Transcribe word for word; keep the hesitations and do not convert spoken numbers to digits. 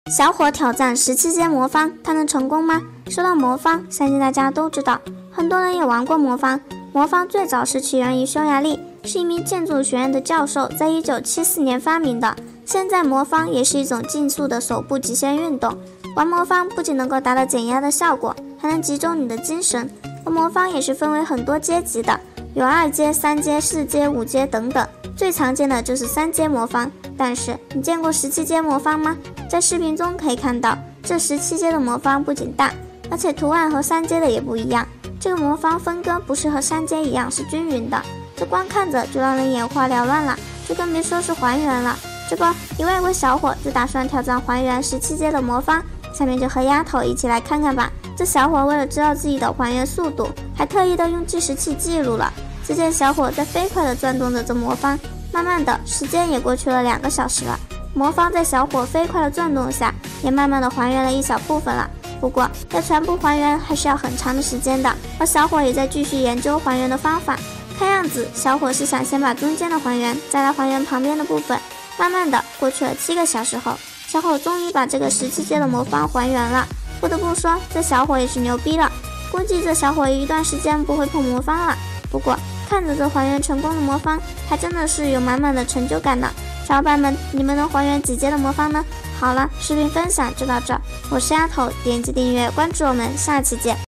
小伙挑战十七阶魔方，他能成功吗？说到魔方，相信大家都知道，很多人也玩过魔方。魔方最早是起源于匈牙利，是一名建筑学院的教授在一九七四年发明的。现在魔方也是一种竞速的手部极限运动。玩魔方不仅能够达到减压的效果，还能集中你的精神。而魔方也是分为很多阶级的，有二阶、三阶、四阶、五阶等等。最常见的就是三阶魔方，但是你见过十七阶魔方吗？在视频中可以看到，这十七阶的魔方不仅大，而且图案和三阶的也不一样。这个魔方分割不是和三阶一样是均匀的，这光看着就让人眼花缭乱了，就更别说是还原了。这不，一位位小伙就打算挑战还原十七阶的魔方，下面就和丫头一起来看看吧。这小伙为了知道自己的还原速度，还特意的用计时器记录了。只见小伙在飞快地转动着这魔方，慢慢的时间也过去了两个小时了。魔方在小伙飞快的转动下，也慢慢的还原了一小部分了。不过要全部还原还是要很长的时间的，而小伙也在继续研究还原的方法。看样子小伙是想先把中间的还原，再来还原旁边的部分。慢慢的过去了七个小时后，小伙终于把这个十七阶的魔方还原了。不得不说，这小伙也是牛逼了，估计这小伙一段时间不会碰魔方了。不过看着这还原成功的魔方，还真的是有满满的成就感呢。小伙伴们，你们能还原几阶的魔方呢？好了，视频分享就到这，我是丫头，点击订阅关注我们，下期见。